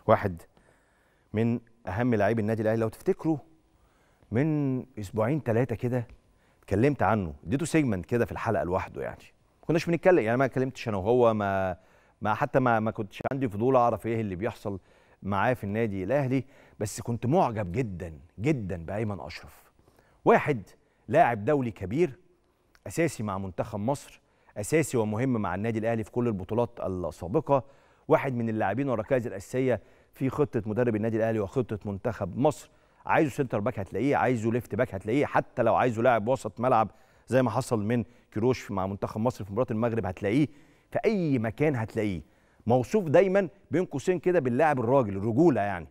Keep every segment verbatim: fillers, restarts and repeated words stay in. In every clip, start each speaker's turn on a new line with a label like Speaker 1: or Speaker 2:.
Speaker 1: واحد من اهم لاعبي النادي الاهلي. لو تفتكروا من اسبوعين ثلاثه كده اتكلمت عنه، اديته سيجمنت كده في الحلقه لوحده، يعني ما كناش بنتكلم، يعني ما اتكلمتش انا وهو، ما ما حتى ما ما كنتش عندي فضول اعرف ايه اللي بيحصل معاه في النادي الاهلي، بس كنت معجب جدا جدا بايمن اشرف. واحد لاعب دولي كبير، اساسي مع منتخب مصر، اساسي ومهم مع النادي الاهلي في كل البطولات السابقه، واحد من اللاعبين والركائز الاساسيه في خطه مدرب النادي الاهلي وخطه منتخب مصر. عايزه سنتر باك هتلاقيه، عايزه ليفت باك هتلاقيه، حتى لو عايزه لاعب وسط ملعب زي ما حصل من كيروش مع منتخب مصر في مباراه المغرب هتلاقيه، في اي مكان هتلاقيه. موصوف دايما بين قوسين كده باللاعب الراجل، الرجوله يعني.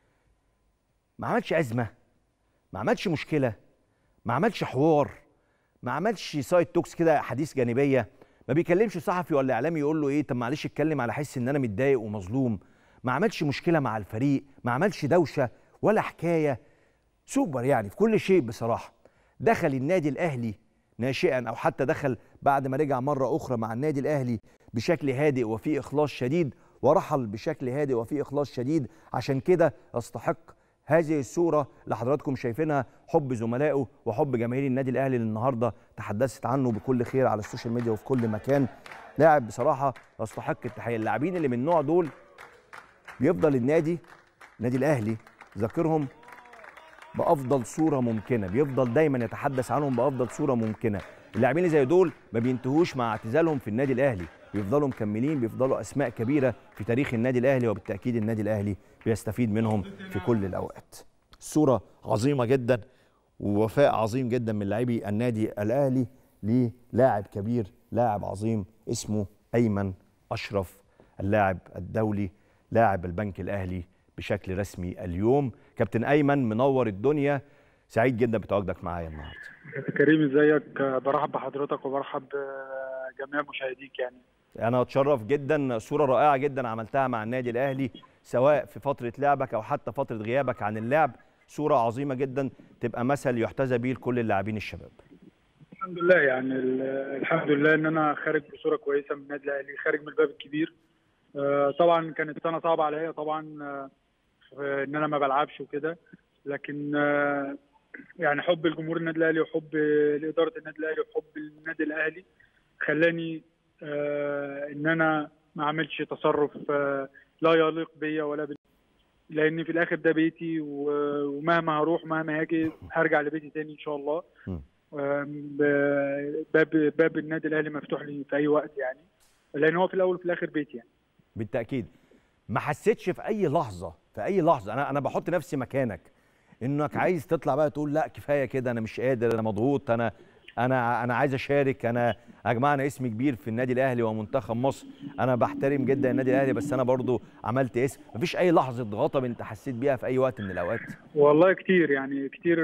Speaker 1: ما عملش ازمه، ما عملش مشكله، ما عملش حوار، ما عملش سايد توكس كده حديث جانبيه، ما بيكلمش صحفي ولا اعلامي يقول له ايه طب معلش اتكلم على حس ان انا متضايق ومظلوم، ما عملش مشكله مع الفريق، ما عملش دوشه ولا حكايه. سوبر يعني في كل شيء بصراحه. دخل النادي الاهلي ناشئا، او حتى دخل بعد ما رجع مره اخرى مع النادي الاهلي بشكل هادئ وفي اخلاص شديد، ورحل بشكل هادئ وفي اخلاص شديد. عشان كده يستحق هذه الصوره اللي حضراتكم شايفينها، حب زملائه وحب جماهير النادي الاهلي اللي النهارده تحدثت عنه بكل خير على السوشيال ميديا وفي كل مكان. لاعب بصراحه يستحق التحيه. اللاعبين اللي من النوع دول بيفضل النادي النادي الاهلي ذاكرهم بافضل صوره ممكنه، بيفضل دايما يتحدث عنهم بافضل صوره ممكنه. اللاعبين اللي زي دول ما بينتهوش مع اعتزالهم في النادي الاهلي، بيفضلوا مكملين، بيفضلوا اسماء كبيره في تاريخ النادي الاهلي، وبالتاكيد النادي الاهلي بيستفيد منهم في كل الاوقات. صوره عظيمه جدا ووفاء عظيم جدا من لاعبي النادي الاهلي للاعب كبير، لاعب عظيم اسمه ايمن اشرف، اللاعب الدولي، لاعب البنك الاهلي بشكل رسمي اليوم. كابتن ايمن منور الدنيا، سعيد جدا بتواجدك معايا النهارده.
Speaker 2: كابتن كريم ازيك؟ برحب بحضرتك وبرحب بجميع مشاهديك. يعني
Speaker 1: انا اتشرف جدا، صوره رائعه جدا عملتها مع النادي الاهلي سواء في فتره لعبك او حتى فتره غيابك عن اللعب، صوره عظيمه جدا تبقى مثل يحتذى به لكل اللاعبين الشباب. الحمد
Speaker 2: لله، يعني الحمد لله ان انا خارج بصوره كويسه من النادي الاهلي، خارج من الباب الكبير. طبعا كانت سنه صعبه عليا طبعا ان انا ما بلعبش وكده، لكن يعني حب الجمهور النادي الاهلي وحب لاداره النادي الاهلي وحب النادي الاهلي خلاني ان انا ما اعملش تصرف لا يليق بيا ولا بي، لان في الاخر ده بيتي، ومهما هروح مهما هاجي هرجع لبيتي تاني ان شاء الله. باب باب النادي الاهلي مفتوح لي في اي وقت، يعني لان هو في الاول وفي الاخر بيتي يعني.
Speaker 1: بالتاكيد. ما حسيتش في اي لحظه في اي لحظه انا انا بحط نفسي مكانك انك عايز تطلع بقى تقول لا كفايه كده، انا مش قادر، انا مضغوط، انا انا انا عايز اشارك، انا يا جماعه انا اسمي كبير في النادي الاهلي ومنتخب مصر، انا بحترم جدا النادي الاهلي بس انا برضو عملت اسم؟ مفيش اي لحظه غضب انت حسيت بيها في اي وقت من الاوقات؟
Speaker 2: والله كتير، يعني كتير،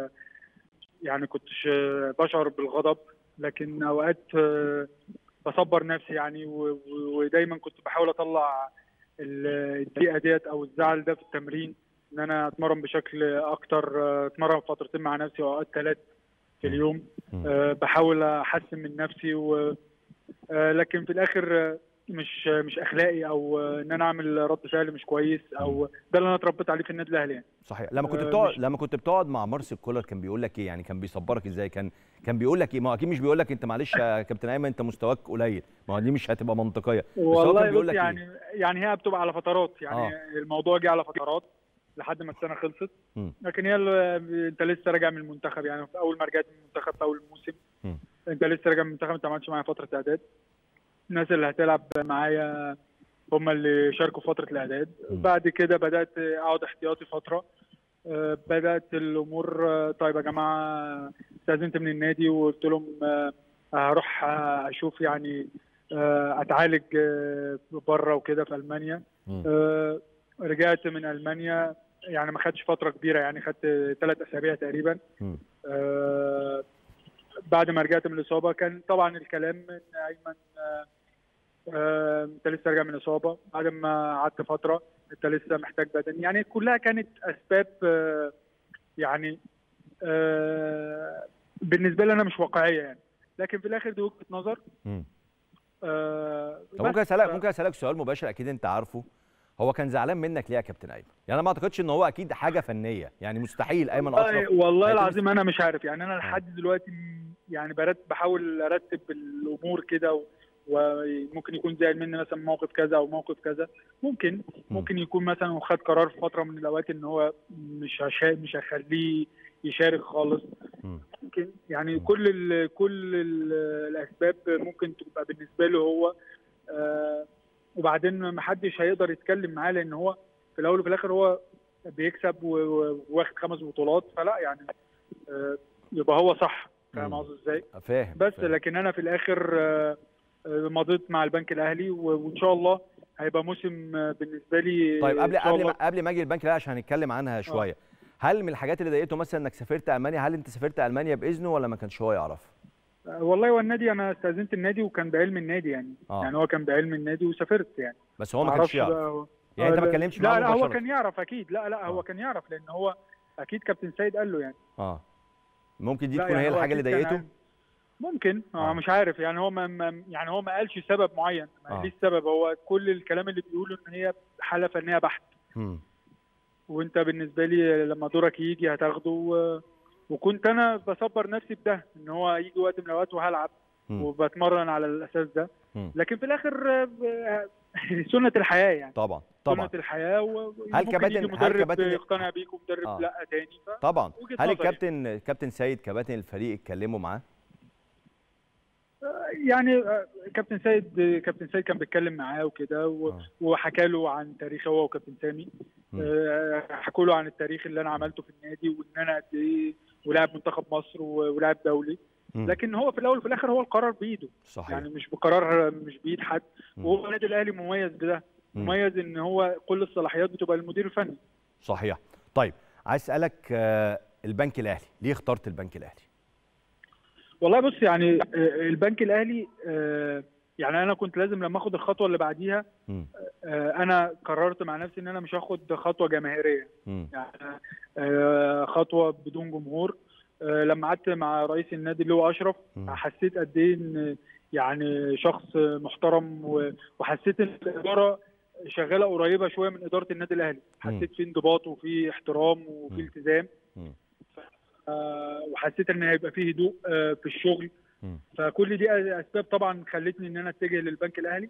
Speaker 2: يعني كنتش بشعر بالغضب، لكن اوقات بصبر نفسي يعني، ودايما كنت بحاول اطلع الضيقه ديت او الزعل ده في التمرين، ان انا اتمرن بشكل اكتر، اتمرن فترتين مع نفسي واوقات ثلاث في اليوم. أه بحاول احسن من نفسي، و أه لكن في الاخر مش مش اخلاقي او ان انا اعمل رد فعل مش كويس، او ده اللي انا اتربيت عليه في النادي الاهلي يعني.
Speaker 1: صحيح. لما كنت بتقعد لما كنت بتقعد مع مارسيل كولر كان بيقول لك ايه؟ يعني كان بيصبرك ازاي؟ كان كان بيقول لك ايه؟ ما هو اكيد مش بيقول لك انت معلش يا كابتن ايمن انت مستواك قليل، ما هو دي مش هتبقى منطقيه، بس هو كان بيقول لك
Speaker 2: يعني
Speaker 1: إيه؟
Speaker 2: يعني هي بتبقى على فترات، يعني آه. الموضوع جه على فترات لحد ما السنه خلصت. م. لكن هي انت لسه راجع من المنتخب، يعني في اول ما رجعت من المنتخب في اول الموسم م. انت لسه راجع من المنتخب، انت ما عملتش معايا فتره اعداد. الناس اللي هتلعب معايا هم اللي شاركوا فتره الاعداد. م. بعد كده بدات اقعد احتياطي فتره، بدات الامور طيب يا جماعه، استاذنت من النادي وقلت لهم هروح اشوف يعني اتعالج بره وكده في المانيا. م. رجعت من المانيا، يعني ما خدتش فتره كبيره، يعني خدت ثلاث اسابيع تقريبا. آه بعد ما رجعت من الاصابه كان طبعا الكلام ان ايمن آه انت لسه راجع من الاصابه، بعد ما قعدت فتره انت لسه محتاج بدني، يعني كلها كانت اسباب آه يعني آه بالنسبه لي انا مش واقعيه يعني، لكن في الاخر دي وجهه نظر.
Speaker 1: آه ممكن اسالك ممكن اسالك سؤال مباشر اكيد انت عارفه، هو كان زعلان منك ليه يا كابتن ايمن؟ يعني انا ما اعتقدش ان هو اكيد حاجه فنيه، يعني مستحيل ايمن اشرف.
Speaker 2: والله العظيم انا مش عارف، يعني انا لحد دلوقتي يعني برتب بحاول ارتب الامور كده، وممكن يكون زعل مني مثلا موقف كذا او موقف كذا، ممكن ممكن يكون مثلا خد قرار في فتره من الاوقات ان هو مش هشا مش هخليه يشارك خالص. ممكن يعني م. كل ال كل ال الاسباب ممكن تبقى بالنسبه له هو، آه وبعدين ما حدش هيقدر يتكلم معاه، لان هو في الاول وفي الاخر هو بيكسب وواخد خمس بطولات، فلا يعني آه يبقى هو صح. فاهم قصدي ازاي؟
Speaker 1: فاهم.
Speaker 2: بس
Speaker 1: فاهم.
Speaker 2: لكن انا في الاخر آه مضيت مع البنك الاهلي، وان شاء الله هيبقى موسم بالنسبه لي.
Speaker 1: طيب قبل قبل ما قبل ما اجي البنك الاهلي عشان هنتكلم عنها شويه، آه. هل من الحاجات اللي ضايقته مثلا انك سافرت المانيا؟ هل انت سافرت المانيا باذنه ولا ما كانش هو يعرف؟
Speaker 2: والله هو النادي انا استاذنت النادي وكان بعلم النادي يعني آه. يعني هو كان بعلم النادي وسافرت يعني،
Speaker 1: بس هو ما كانش يعرف
Speaker 2: هو...
Speaker 1: يعني انت ما اتكلمتش معاه؟
Speaker 2: لا لا هو كان يعرف اكيد. لا لا آه. هو كان يعرف، لان هو اكيد كابتن سيد قال له يعني.
Speaker 1: اه ممكن دي تكون
Speaker 2: يعني
Speaker 1: هي الحاجه اللي ضايقته.
Speaker 2: ممكن اه مش عارف يعني هو ما يعني هو ما قالش سبب معين، ما قاليش آه. سبب. هو كل الكلام اللي بيقوله ان هي حاله فنيه بحت، م. وانت بالنسبه لي لما دورك يجي هتاخده، و... وكنت انا بصبر نفسي بده ان هو يجي وقت من الاوقات وهلعب م. وبتمرن على الاساس ده، م. لكن في الاخر سنه الحياه يعني.
Speaker 1: طبعا طبعا
Speaker 2: سنه الحياه. و...
Speaker 1: هل كباتن
Speaker 2: مدرب
Speaker 1: هل كباتن
Speaker 2: يقتنع بيك ومدرب آه. لا تاني. ف...
Speaker 1: طبعا. هل الكابتن كابتن سيد كباتن الفريق اتكلموا معاه؟
Speaker 2: يعني كابتن سيد كابتن سيد كان بيتكلم معاه وكده، وحكى له عن تاريخ هو وكابتن سامي، حكوا له عن التاريخ اللي انا عملته في النادي، وان انا قد ايه ولاعب منتخب مصر ولاعب دولي. لكن هو في الاول وفي الاخر هو القرار بايده.
Speaker 1: صحيح.
Speaker 2: يعني مش بقرار مش بايد حد. وهو النادي الاهلي مميز بده، مميز ان هو كل الصلاحيات بتبقى للمدير الفني.
Speaker 1: صحيح. طيب عايز اسالك البنك الاهلي، ليه اخترت البنك الاهلي؟
Speaker 2: والله بص، يعني البنك الاهلي يعني انا كنت لازم لما اخد الخطوه اللي بعديها، انا قررت مع نفسي ان انا مش هاخد خطوه جماهيريه، يعني خطوه بدون جمهور. لما قعدت مع رئيس النادي اللي هو اشرف، حسيت قد ايه ان يعني شخص محترم، وحسيت ان الاداره شغاله قريبه شويه من اداره النادي الاهلي. حسيت في انضباط وفي احترام وفي التزام، وحسيت ان هيبقى فيه هدوء في الشغل. م. فكل دي اسباب طبعا خلتني ان انا اتجه للبنك الاهلي،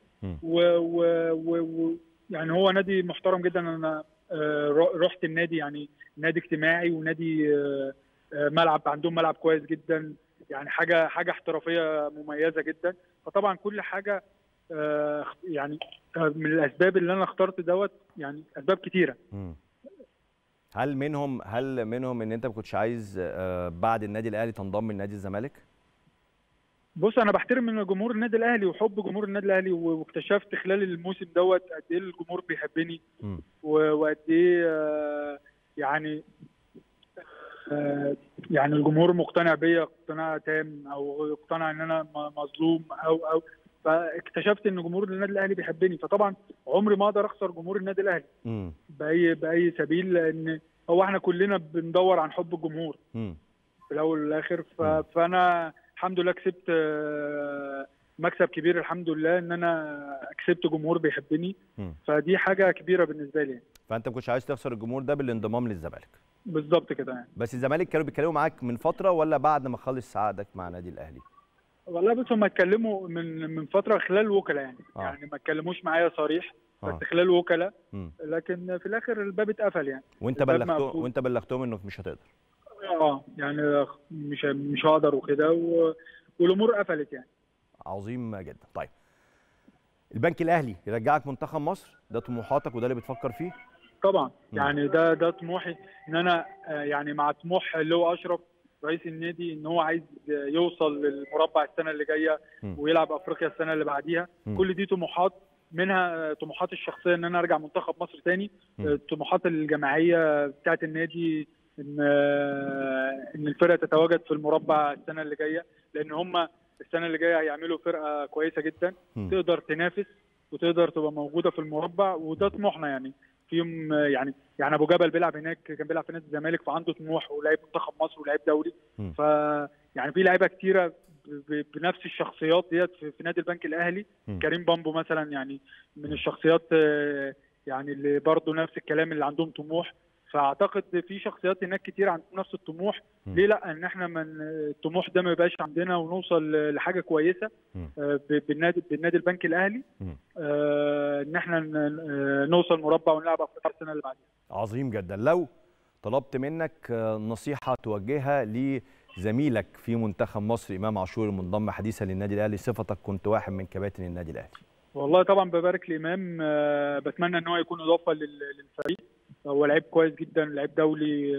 Speaker 2: ويعني هو نادي محترم جدا. انا رحت النادي، يعني نادي اجتماعي ونادي ملعب، عندهم ملعب كويس جدا، يعني حاجه حاجه احترافيه مميزه جدا. فطبعا كل حاجه يعني من الاسباب اللي انا اخترت دوت، يعني اسباب كتيره. م.
Speaker 1: هل منهم هل منهم ان انت ما كنتش عايز بعد النادي الاهلي تنضم لنادي الزمالك؟
Speaker 2: بص انا بحترم من جمهور النادي الاهلي وحب جمهور النادي الاهلي، واكتشفت خلال الموسم دوت قد ايه الجمهور بيحبني، وقد ايه يعني يعني الجمهور مقتنع بيا اقتناع تام، او اقتنع ان انا مظلوم، او او فاكتشفت ان جمهور النادي الاهلي بيحبني. فطبعا عمري ما اقدر اخسر جمهور النادي الاهلي م. باي باي سبيل، لان هو احنا كلنا بندور عن حب الجمهور م. في الاول والاخر. فانا الحمد لله كسبت مكسب كبير، الحمد لله ان انا كسبت جمهور بيحبني، م. فدي حاجه كبيره بالنسبه لي.
Speaker 1: فانت ما كنتش عايز تخسر الجمهور ده بالانضمام للزمالك؟
Speaker 2: بالظبط كده يعني.
Speaker 1: بس الزمالك كانوا بيتكلموا معاك من فتره ولا بعد ما خلص عقدك مع النادي الاهلي؟
Speaker 2: والله بص، هم اتكلموا من من فتره خلال الوكلاء يعني آه. يعني ما اتكلموش معايا صريح، آه. بس خلال الوكلاء، لكن في الاخر الباب اتقفل يعني.
Speaker 1: وانت بلغتهم وانت بلغتهم انك مش هتقدر؟
Speaker 2: اه يعني مش مش هقدر وكده، والامور قفلت يعني.
Speaker 1: عظيم جدا. طيب البنك الاهلي يرجعك منتخب مصر، ده طموحاتك وده اللي بتفكر فيه؟
Speaker 2: طبعا م. يعني ده ده طموحي، ان انا يعني مع طموح اللي هو اشرف رئيس النادي، ان هو عايز يوصل للمربع السنه اللي جايه ويلعب افريقيا السنه اللي بعديها. م. كل دي طموحات، منها طموحاتي الشخصيه ان انا ارجع منتخب مصر تاني، الطموحات الجماعيه بتاعه النادي ان ان الفرقه تتواجد في المربع السنه اللي جايه، لان هم السنه اللي جايه هيعملوا فرقه كويسه جدا م. تقدر تنافس وتقدر تبقى موجوده في المربع، وده طموحنا يعني. فيهم يعني يعني ابو جبل بيلعب هناك، كان بيلعب في نادي الزمالك، فعنده طموح ولاعب منتخب مصر ولاعب دولي. ف يعني في لعيبه كتيره بنفس الشخصيات ديت في نادي البنك الاهلي. م. كريم بامبو مثلا يعني من الشخصيات يعني اللي برضه نفس الكلام، اللي عندهم طموح. فاعتقد في شخصيات هناك كتير عندهم نفس الطموح. م. ليه لا ان احنا من الطموح ده ما يبقاش عندنا ونوصل لحاجه كويسه آه بالنادي بالنادي البنك الاهلي، آه ان احنا نوصل مربع ونلعب افريقيا السنه اللي بعدها.
Speaker 1: عظيم جدا. لو طلبت منك نصيحه توجهها لزميلك في منتخب مصر امام عاشور المنضم حديثا للنادي الاهلي، صفتك كنت واحد من كباتن النادي الاهلي. والله
Speaker 2: طبعا ببارك لامام، آه بتمنى ان هو يكون اضافه للفريق. هو لعيب كويس جدا، لعيب دولي،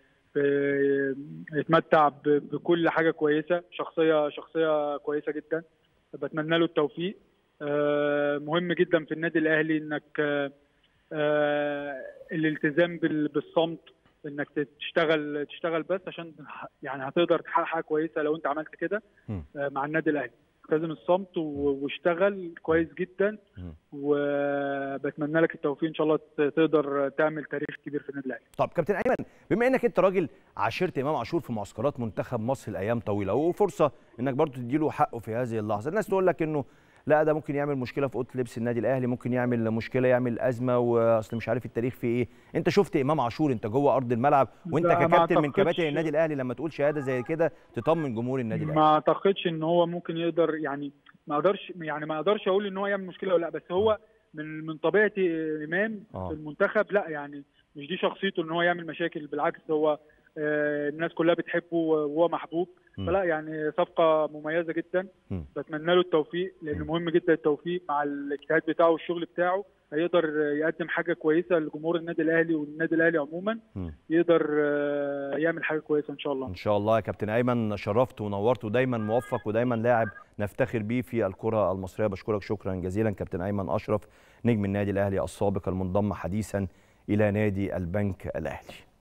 Speaker 2: يتمتع بكل حاجه كويسه، شخصيه شخصيه كويسه جدا. بتمنى له التوفيق. مهم جدا في النادي الاهلي انك الالتزام بالصمت، انك تشتغل تشتغل بس عشان يعني هتقدر تحقق حاجه كويسه لو انت عملت كده مع النادي الاهلي. لازم الصمت واشتغل كويس جدا، وبتمنى لك التوفيق ان شاء الله تقدر تعمل تاريخ كبير في النادي الاهلي.
Speaker 1: طب كابتن ايمن، بما انك انت راجل عاشرت امام عاشور في معسكرات منتخب مصر لايام طويله، وفرصه انك برضه تديله حقه في هذه اللحظه، الناس تقول لك انه لا ده ممكن يعمل مشكله في اوضه لبس النادي الاهلي، ممكن يعمل مشكله، يعمل ازمه، واصل مش عارف التاريخ في ايه. انت شفت امام عاشور، انت جوه ارض الملعب، وانت ككابتن من كباتن النادي الاهلي لما تقول شهاده زي كده تطمن جمهور النادي الاهلي.
Speaker 2: ما اعتقدش ان هو ممكن يقدر، يعني ما اقدرش يعني ما اقدرش اقول ان هو يعمل مشكله ولا لا، بس هو من من طبيعه امام آه. في المنتخب لا، يعني مش دي شخصيته ان هو يعمل مشاكل، بالعكس هو آه الناس كلها بتحبه وهو محبوب. م. فلا يعني صفقه مميزه جدا. م. بتمنى له التوفيق، لان مهم جدا التوفيق مع الاجتهاد بتاعه والشغل بتاعه، هيقدر يقدم حاجه كويسه لجمهور النادي الاهلي والنادي الاهلي عموما. م. يقدر آه يعمل حاجه كويسه ان شاء الله.
Speaker 1: ان شاء الله يا كابتن ايمن، شرفت ونورت، ودايما موفق، ودايما لاعب نفتخر بيه في الكره المصريه. بشكرك شكرا جزيلا كابتن ايمن اشرف، نجم النادي الاهلي السابق المنضم حديثا الى نادي البنك الاهلي.